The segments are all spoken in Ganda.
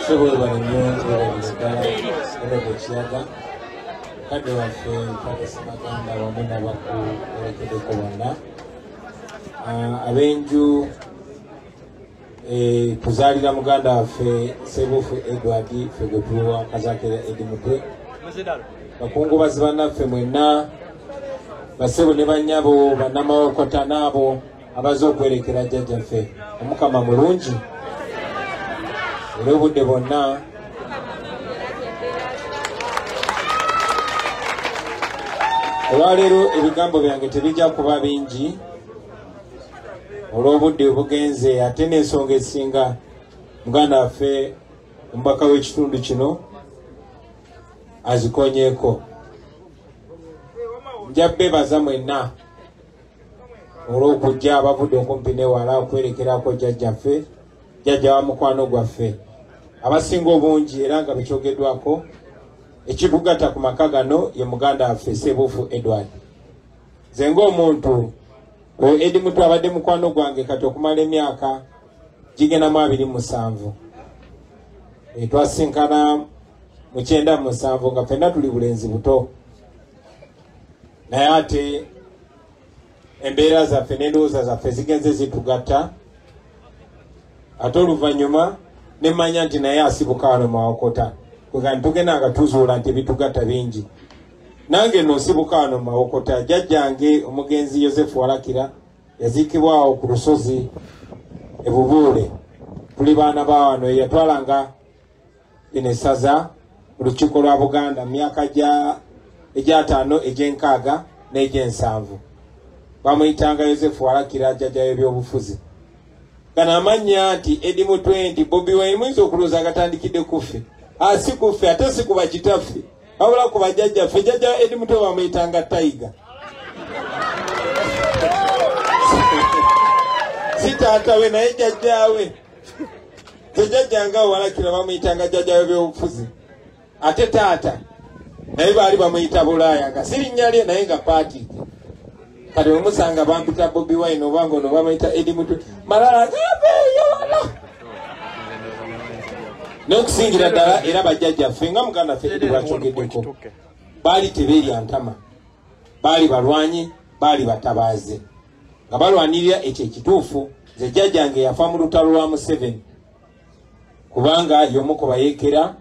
Several Banyo, Chiaga, Kado of Pakistan, Wamina Waku, Komanda, Avenju, a Puzari Muganda of Sebu Edwardi, Fegotua, Kazake, Edimute, Bakungu Bazvana, Femena, Basebu Nevanyabo, Banama Kotanabo, Abazo Kwerekera Jajafe, Mukama Murunji. Ulobu de bonna olwaleero ebigambo byange tebijja kuba bingi olw'obudde obugenze ate n'ensonga esinga muganda waffe omubaka w'ekitundu kino azikonyeeko. Nja beebaza mwenna olw'okujja abavudde okumpi n'ewala okwerekerako jjajjaffe jjajja wa mukwano gwaffe abasinga obungi era nga bekyogeddwako ekibugata ku maka gano ye muganda waffe Sebuufu Edward. Nze ng'omuntu Edi Mutu abadde mukwano gwange kati okumala emyaka gigenda mu 27 twasinkana mu 97 nga ffenna tuli bulenzi buto, naye ate embeera zaffe n'endowooza zaffe zigenze zitugatta. Ate oluvannyuma ne mmanya nti naye asibuka wano Mawokota kwega ntugenda nga tuzuula nti ebitugatta bingi. Nange nno nsibuka wano Mawokota. Jjajjange omugenzi Yosefu Walakira yaziikibwa awo ku lusozi e Bubuule. Tuli baana ba wano, yatwalanga lino essaza mu lukiiko lwa Buganda mu myaka egy'ataano, egy'enkaaga n'egy'ensanvu. Bamuyitanga Yosefu Walakira, jjajja w'ebyobufuzi. Kana amanya nti Edi Mutu nti Bobi Wine muyinza okulooza agatandikidde kuffe. Si kuffe ate si kuba kitaffe, wabula ku bajjajjaffe. Jjajja Edi Mutu bamuyitanga Tiger. Si taata we naye jjajjaawe. Jjajjanga Walakira bamuyitanga jjajja w'ebyobufuzi. Ate taata naye baali bamuyita Bulaaya nga si linnya lye naye nga Patrick. Kati omusanga bampita Bobi Wine obanga ono bamuyita Edi Mutu Malala gabeeyo n'okusingira ddala era bajjajjaffe nga muganda ffe Edi bwakyogeddeko baali tebeerya ntama, baali balwanyi, baali batabaaze nga balwanirira ekyo ekituufu. Nze jjajjange yafa mu lutalo lwa Museveni kubanga y'omu ku bayeekera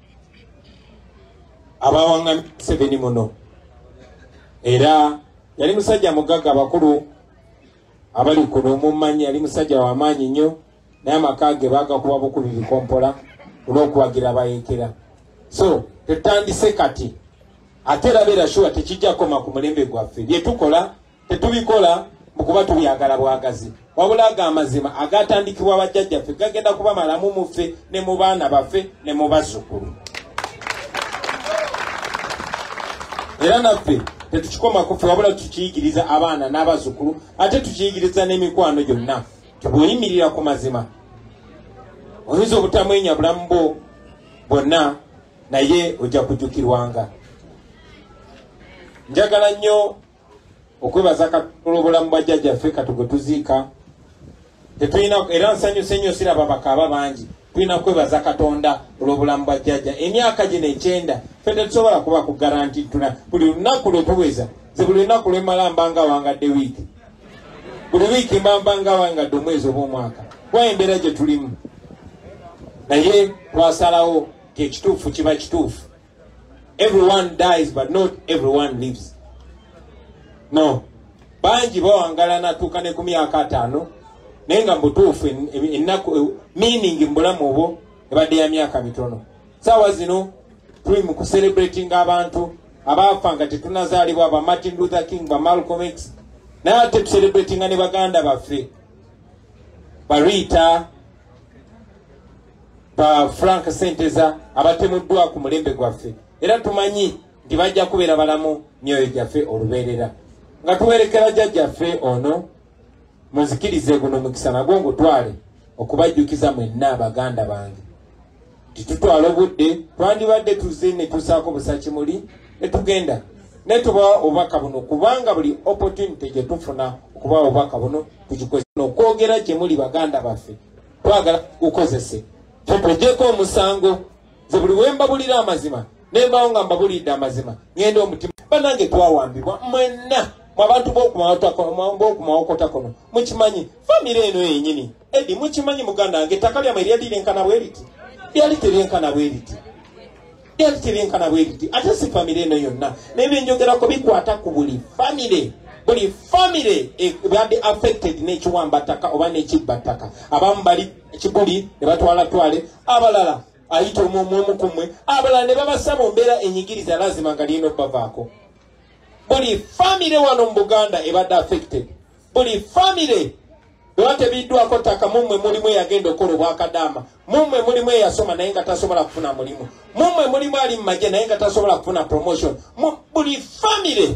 abawaŋŋamya Museveni muno, era yali musajja mugagga. Abakulu abali kuno mummanyi yali musajja w'amaanyi nnyo, naye amaka ge baagakuba bukubi bikompola olw'okuwagira abayeekera. So tetandise kati ate era beera shuwa tekijja koma ku mulembe gwaffe. bye tukola tetubikola mukuba tubyagala bwagazi, wabula aga amazima agatandikibwa bajjajjaffe gagenda kuba malamu muffe ne mu baana baffe ne mu bazzukulu. Era naffe tetukikoma kuffe wabula tukiyigiriza abaana n'abazzukulu, ate tukiyigiriza n'emikwano gyonna. Tibweyimirira ku mazima oyinza obutamwenya bulamu bwo bwonna, naye ojja kujjukirwanga. Njagala nnyo okwebaza Katonda obulamu bwa jjajjaffe kati gwe tuziika. Tetulina era nsanyuse nnyo siraba bakaaba bangi. Tulina kwebaza Katonda olw'obulamu bwa jjajja. Emyaka gino 9 ffe tetusobola kuba ku garanti tuna buli lunaku lwe tuweza. Nze buli lunaku lwe mala mbanga wangadde wiiki, buli wiiki mbanga wangadde omwezi obw'omwaka kwa embeera gye tulimu. Naye twasalawo ekituufu kiba kituufu. Everyone dies but not everyone lives. No, bangi bawangala natuuka ne ku myaka 5 naye nga mutuufu ennaku meaning mbulamu obwo ebadde ya myaka mitono. Saawa zino tuli mu kucelebrating abantu abaafa nga tetunazaalibwa, ba Martin Luther King, ba Malcolm X, naye ate tucelebratinga ne baganda baffe ba Rita, ba Frank Senteza abatemuddwa ku mulembe gwaffe. Era tumanyi nti bajja kubeera balamu myoyo gyaffe olubeerera. Nga tuwerekera jjajjaffe ono muzikirize guno mukisa nagwo ngutwale okubajjukiza mwenna abaganda bange nti tutwala obudde twandibadde tuzze ne tusaako busakimuli ne tugenda ne tubawa obubaka buno kubanga buli opportunity gye tufuna okubawa obubaka buno tugikozesa okwogera gye muli baganda baffe twagala gukozese Tupejeko omusango ze buli wemba bulira amazima nembawo nga mbabulidde amazima ngende omutima banange twawambibwa mwenna mwabantu b'okumawokota kono mukimanyi famire eno yenyini edi mukimanyi muganda wange ettaka lyamwe lyalirenkana bweriti lyali teryenkana bweriti ate si famire eno yonna nebyenjogerako bikwata ku buli famire ebadde affected n'ekiwambattaka oba n'ekibbattaka abamu bali kibuli ne batwale abalala ayita omu kumwe abalala ne babassa mu mbeera enyigiriza lazima nga lino bavaako buli famire wano mu Buganda ebadde affected buli famire ewatebiddwako ttaka mumwe mulimu eyagenda okukola obwakadaama mumwe mulimu eyasoma naye nga tasobola kufuna mulimu mumwe mulimu ali mu magye naye nga tasobola kufuna promotion buli famire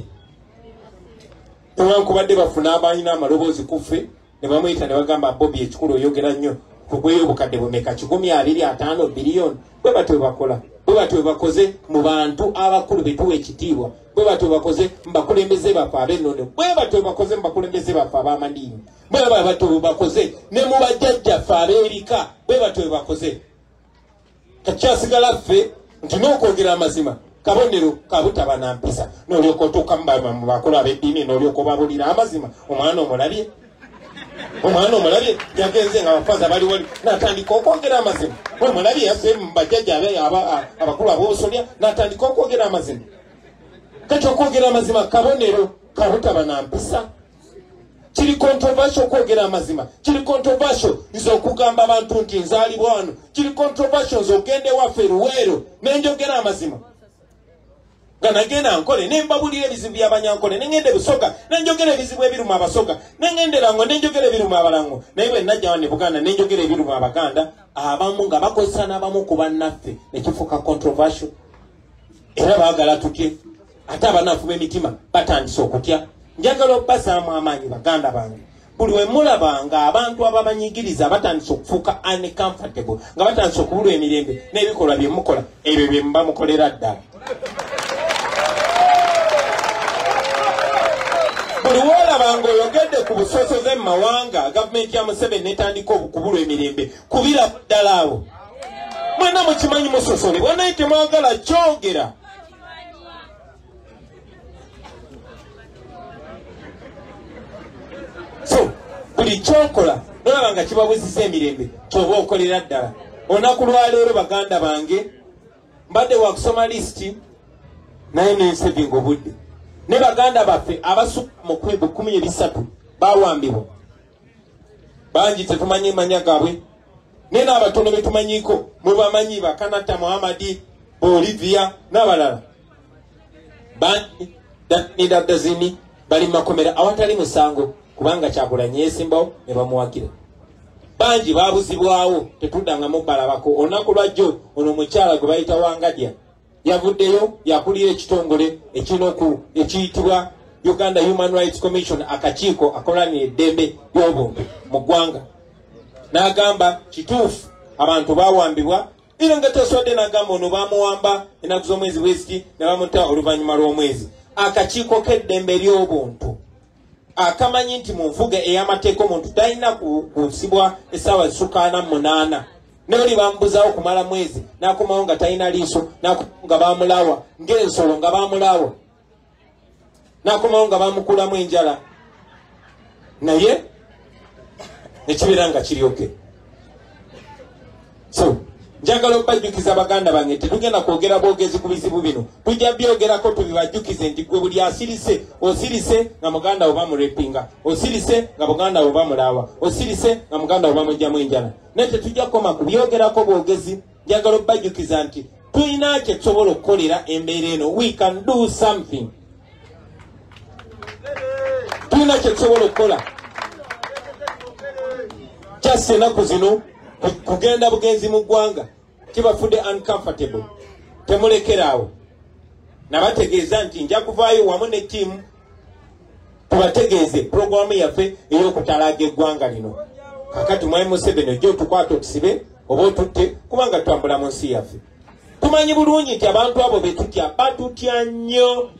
newankubadde bafuna abalina amaloboozi kuffe ne bamuyita ne bagamba Bobi ekikulu oyogera nnyo kugweyo obukadde bumeka 125 biliyoni bwe batyo bakola bwe batyo bakoze mu bantu abakulu betuwa ekitiibwa bwe batyo bakoze mbakulembeze baffe ab'ennono bwe batyo bakoze mbakulembeze baffe ab'amandiini bwe batyo bakoze ne mu bajjajjaffe ab'ebika bwe batyo bakoze kakyasigala ffe nti n'okwogera amazima kabonero kabutaba na mpisa n'olyoka otuuka mu bakulu ab'eddiini n'olyoka obabulira amazima omwana omulabye yagenze nga abafaza bali wali n'atandika okwogera amazima omulabye yasse mu bajjajja abakulu ab'obusolya n'atandika okwogera amazima kati okwogera amazima kabonero kabutaba na mpisa kiri controversial okwogera amazima kiri controversial nze okugamba abantu nti nzaalibwa wano kiri controversial nze ogende waffe Luweero nenjogera amazima nga nagenda nkole nembabulira ebizibu by'abanyankole nengende Busoga nenjogera ebizibu ebiruma Abasoga nengende Rango nenjogera ebiruma Abalango naye bwe najja wano Buganda nenjogera ebiruma Abaganda abamu nga bakozesa n'abamu ku bannaffe nekifuuka controversial era baagala tutye ate abanafu b'emitima batandise okutya njagala obbasaamu amaanyi baganda bange buli we mulabanga abantu ababanyigiriza batandise okufuuka uncomfortable nga batandise okubulwa emirembe n'ebikolwa bye mukola ebyo bye muba mukolera ddala buli woolabanga oyogedde ku busosoze mu mawanga gavumenti ya Museveni netandika okubulwa emirembe kubira ddala abo mwena mukimanyi musosolebwa naye temwagala kyogera so buli kyokola nolaba nga kibabuzisa emirembe kyoba okolera ddala olunaku lwaleero baganda bange mbadde wakusoma lisiti naye nensevinga obudde ne baganda baffe abasukka mu 13 bawambibwa bangi tetumanyi manya gaabwe naye n'abatono betumanyiiko mwe bamanyi Bakanata Muhammadi Olivia n'abalala bangi Dazini bali mu makomera awatali musango kubanga Kyagulanyi yeesimbawo ne bamuwagira bangi babuzibwawo tetuddangamu balabako olunaku lwajjo ono omukyala gwe bayita Wangadya yavuddeyo yakulira ekitongole ekiyitibwa Uganda Human Rights Commission akakiiko akolanira eddembe ly'obuntu mu ggwanga n'agamba kituufu abantu bawambibwa era nga taswadde n'agamba ono bamuwamba ennaku z'omwezi w'ekiti ne bamuta oluvannyuma lw'omwezi akakiiko k'eddembe ly'obuntu akamanyi nti mu nfuga ey'amateeka omuntu talina kusibwa essaawa zisukka 48 noli bambuzawo kumala mwezi nakomawo nga talina liiso nga bamulawa ng'ensolo nga bamulawa nakomawo nga bamukulamu enjala naye nekibeera nga kiryoke so njagala okubajjukiza baganda bange tetugenda kwogera bwogezi ku bizibu bino tujja byogerako tubibajjukize nti gwe buli asirise osirise nga muganda oba murepinga osirise nga muganda oba mulawa osirise nga muganda oba mujjamu enjala naye tetujja kukoma kubyogerako bwogezi njagala okubajjukiza nti tulina kye tusobola okukolera embeera eno we can do something tulina kye tusobola okukola just ennaku zino kugenda bugenzi mu ggwanga kibafudde uncomfortable temulekeraawo nabategeeza nti nja kuvaayo wamu ne ttiimu tubategeeze puroguramu yaffe ey'okutalaaga eggwanga lino kakati mwami Museveni ojja otukwata otusibe oba otutte kubanga twambula mu nsi yaffe tumanyi bulungi nti abantu abo betutya batutya nnyo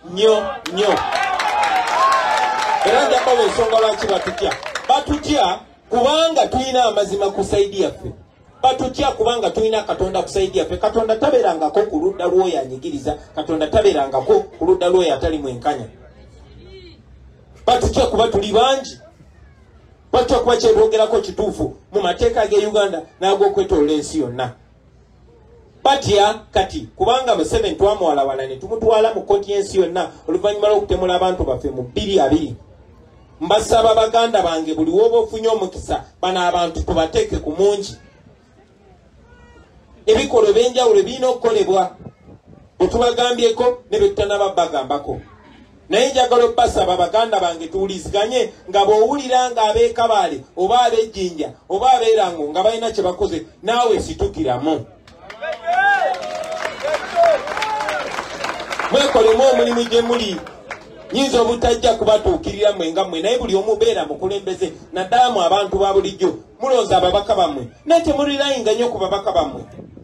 era njaba ensonga lwaki batutya kubanga tulina amazima ku saidi yaffe batutya kubanga tulina Katonda kusaidia ffe. Katonda taberangako ku ludda lw'oyo anyigiriza, Katonda taberangako ku ludda lw'oyo atali mwenkanya. Batutya kuba tuli bangi, batutya kuba kyetwogerako kituufu mu mateeka g'e Uganda n'ag'okwetoloola ensi yonna. Batya kati kubanga Museveni twamuwalawala ne tumutwala mu kkooti y'ensi yonna oluvannyuma lw'okutemula abantu baffe mu 2-2. Mbasaba baganda bange buli w'oba ofunye omukisa bano abantu tubateeke ku mungi. Ebikolo ebyenjawulo birina okukolebwa bwe tubagambyeko ne bye tutanaba bagambako. Naye njagala obbasaba baganda bange tuwuliziganye nga bw'owulira nga ab'Ekabaale oba ab'Ejjinja oba ab'Erango nga balina kye bakoze naawe situkiramu. Mwekolemu omulimu gye muli. Nyinza obutajja kubatuukirira mwenga mmwe naye buli omu beera mukulembeze naddala mu abantu ba bulijjo mulonza ababaka bammwe naye temulirayinga nnyo ku babaka bammwe.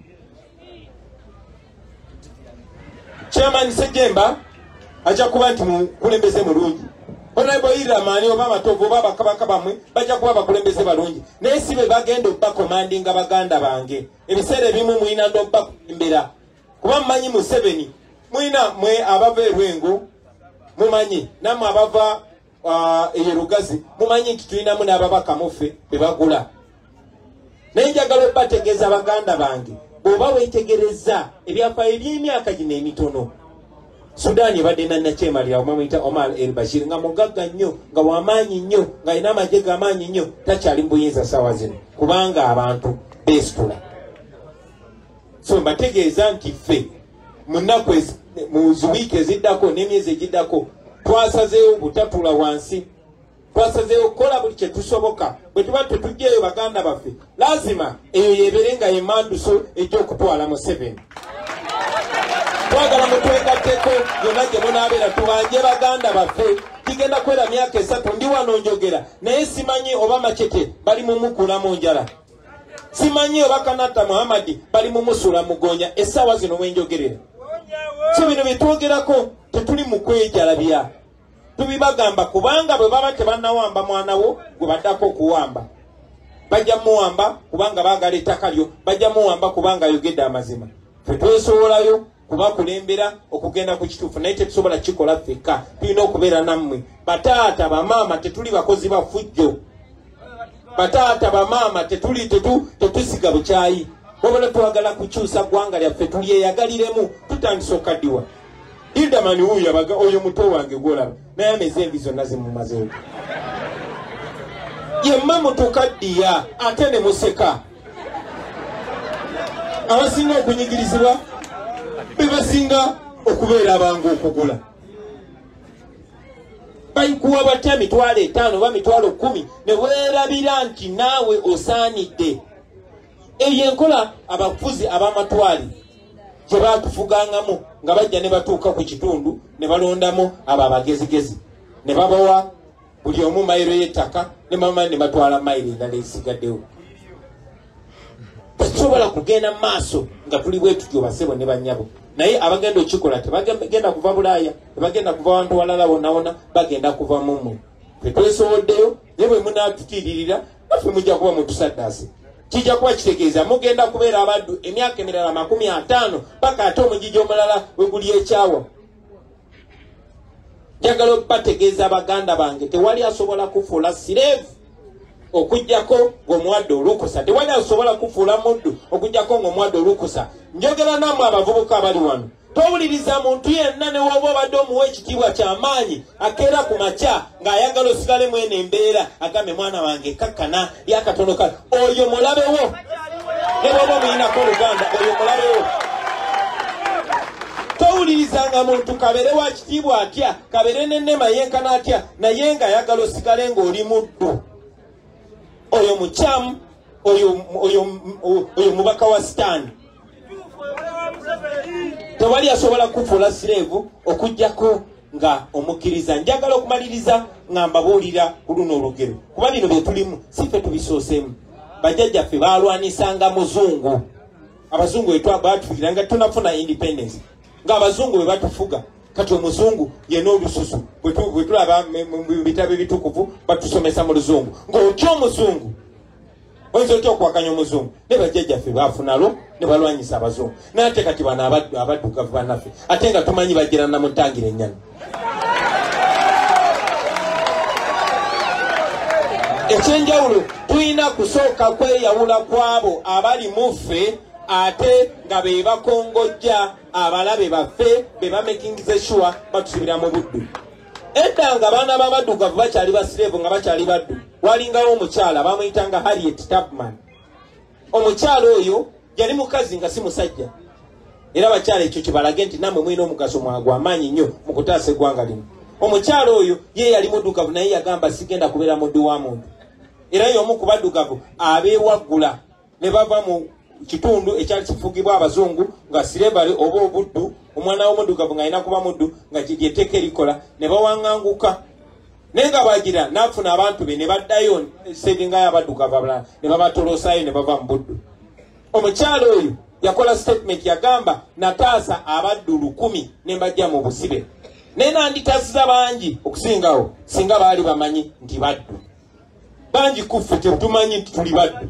Chairman Sejemba ajja kuba nti mukulembeze mulungi. Honorable Iramani oba Matovu oba bakabaka bammwe bajja kuba bakulembeze balungi naye si be bagenda obbakomandinga baganda bange. Ebiseera ebimu mulina nd'obbakulembera kuba mmanyi Museveni mulina mwe abava e Lwengo mumanyi namwe abava e Lugazi mumanyi nti tulinamu n'ababaka muffe be bagula. Naye njagala obbategeeza baganda bange bw'oba weetegereza ebyafaayo by'emyaka gino emitono. Sudan ebadde nannakyemalira omamuyita Omar el-Bashir nga mugagga nnyo nga w'amaanyi nnyo nga alina amagye g'amaanyi nnyo takyali mu buyinza ssaawa zino kubanga abantu beesitula. So mbategeeza nti ffe mu nnaku mu wiiki eziddako n'emyezi egiddako twasazeewo butatula wansi, twasazeewo okukola buli kye tusoboka. Bwe tuba tetujjaeyo baganda baffe lazima eyo yeebere nga ye manduso egy'okutwala Museveni. Twagala mutwegatteko yonna gye munaabeera tubanje baganda baffe. Kigenda kwera myaka 3 ndi wano njogera naye simanyi oba Machete bali mu mukula mu njala, simanyi oba Kanata Muhammad bali mu musula mugonya essaawa zino mwenjogerera. So bino byetwogerako tetuli mu kwejalabya, tubibagamba kubanga bwe baba tebannawamba mwana wo gwe baddako okuwamba bajja muwamba kubanga baagala ettaka lyo, bajja muwamba kubanga ayogedde amazima. Ffe twesobolayo kubakulembera okugenda ku kituufu naye tetusobola kikola ffekka, tulina okubeera nammwe. Bataata bamaama tetuli bakozi ba ffujjo, bataata bamaama tetusiga bukyayi. Wabula twagala kukyusa ggwanga lyaffe tulyeyagaliremu tutandise okaddiwa. Hildamani wuuyo oyo muto wange gwolaba naye ameze envi zonna zimumazeewo. Yemma mutukaddiya ate ne museka. Abasinga okunyigirizibwa be basinga okubeera abangu okugula. Bayikuwa batya mitwalo 5 oba mitwalo 10 ne weerabira nti naawe osaanidde. Eyo enkola abafuzi ab'amatwali gye baatufugangamu nga bajja ne batuuka ku kitundu ne balondamu abo abagezigezi ne babawa buli omu mayiro y'ettaka ne mama ne batwala mayiro endala ezisigaddewo. Tetusobola kugenda mu maaso nga tuli bwe tutyo basebo ne bannyabo. Naye abagenda okikola tebagenda kuva Bulaaya, tebagenda kuva wantu walala wonna bagenda kuva mu mmwe. Ffe twesoboddeyo naye bwe munaatutiiririra naffe mujja kuba mutusaddaase. Kijja kuba kitegeeza mugenda kubeera abaddu emyaka emirala 50 paka ate omugigi omulala we guli ekyawa. Njagala okubategeeza baganda bange tewali asobola kufuula sireevu okujjako ng'omuwadde olukusa, tewali asobola kufuula muddu okujjako ng'omuwadde olukusa. Njogera nammwe abavubuka abali wano, towuliriza muntu yenna ne woba obadde omuwa ekitiibwa ky'amaanyi akeera ku makya ng'ayagala osigale mu eno embeera agambe mwana wange kakkana lyakatono kale. Oyo mulabewo ne bwoba omuyinako Oluganda, oyo mulabewo. Towulirizanga muntu kabeere wa kitiibwa atya, kabeere n'ennema yenkana atya naye ng'ayagala osigale ng'oli muddu. Oyo mukyamu, oyo mubaka wa sitaani. Tewali asobola kufuula sireevu okujjako nga omukkiriza. Njagala okumaliriza nga mbabuulira ku luno olugero kuba bino bye tulimu si ffe tubisooseemu. Bajjajjaffe baalwanisanga muzungu. Abazungu baatufugira tunafuna independence ng'abazungu bwe batufuga. Kati omuzungu yenna olususu bwe tulaba mu bitabo ebitukuvu batusomesa mu luzungu ng'otya omuzungu oyinza otya okwakanya omuzungu ne bajjajjaffe baafunalo ne balwanyisa abazungu naate kati bano abaddugavu bannaffe ate nga tumanyi bajjira namutangira ennyana. Ekyenjawulo tulina kusooka kweyawula kwabo abali mu ffe ate nga be bakongojja abalabe baffe be bamekingize sure batusibira mu buddu. Edda nga baana b'abaddugavu bakyali basireevu nga bakyali baddu walingawo omukyala bamuyitanga Harriet Tubman. Omukyala oyo yali mukazi nga si musajja era abakyala ekyo kibalage nti nammwe mwina omugaso mwagwa amaanyi nnyo mu kutaasa eggwanga lino. Omukyala oyo ye yali muddugavu naye yagamba sigenda kubeera muddu wa muntu era y'omu ku baddugavu abeewaggula ne bava mu kitundu ekyali kifugibwa abazungu nga sirebale oba obuddu omwana w'omuddugavu ng'alina kuba muddu nga kyetteeka erikola ne bawaŋŋanguka naye nga bwagira n'afuna abantu be ne baddayo sevingayo abaddugavu abalala ne babatolosaayo ne bava mu buddu. Omukyala oyo yakola statement yagamba nataasa abaddu 100 ne mbajja mu busibe naye nanditaziza bangi okusingawo singa baali bamanyi nti baddu bangi kuffe tetumanyi nti tuli baddu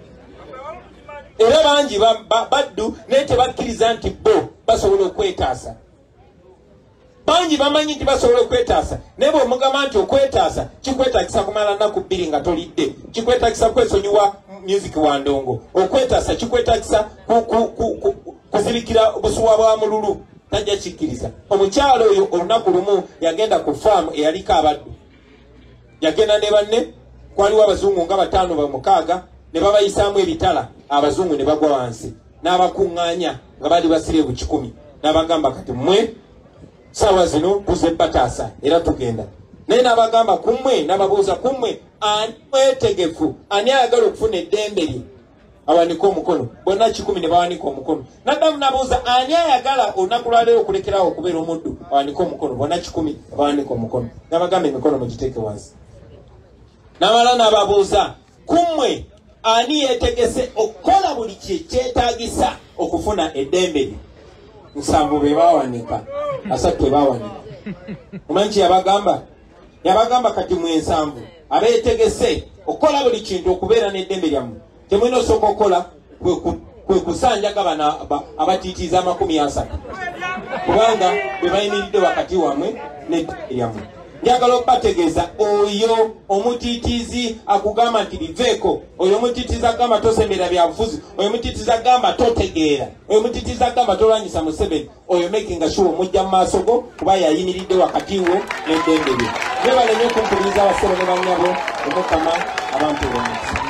era bangi baddu naye tebakkiriza nti bo basobola okwetaasa. Bangi bamanyi nti basobola okwetaasa naye bw'omugamba nti okwetaasa kikwetagisa kumala nnaku 2 nga tolidde, kikwetagisa kwesonyiwa music wa ndongo, okwetaasa kikwetagisa kuzibikira obusuwa bwa mululu tajja kikkiriza. Omukyalo oyo olunaku lumu yagenda ku faamu eyaliko abaddu, yagenda ne banne kwaliwo abazungu nga 5 ba 6 ne babayisaamu ebitala abazungu ne bagwa wansi n'abakuŋŋaanya nga bali basireevu 100 n'abagamba kati mmwe sawa zino tuze bataasa era tugenda naye n'abagamba kummwe n'ababuuza kummwe ani mwetegefu ani ayagala okufuna eddembe lye awanika omukono bonna 10 ne bawanika omukono naddamu n'abuuza ani ayagala olunaku lwaleero okulekerawo okubeera omuddu awanika omukono bonna 10 bawanika omukono n'abagamba emikono mugiteeke wansi n'amala n'ababuuza kummwe ani yeetegese okukola buli kyetaagisa okufuna eddembe lye 7 be bawanika 3 bawanika. Omanyi kye yabagamba kati mwe 7 abeetegese okukola buli kintu okubeera n'eddembe lyammwe temulina osooka okukola kwe kusanjaga bano abatiitiiza 30 kubanga be bayimiridde wakati wammwe n'eddembe lyammwe. Njagala okubategeeza oyo omutiitiizi akugamba nti biveeko, oyo omutiitiizi agamba tosembera byabufuzi, oyo omutiitiizi agamba totegeera, oyo omutiitiizi agamba tolwanyisa Museveni, oyo making sure omujja mu maaso go kuba yayimiridde wakati wo n'eddembe lye. Bebaleme okumpuliriza abasebo ne bannyabo omukama abantu b'omukisa.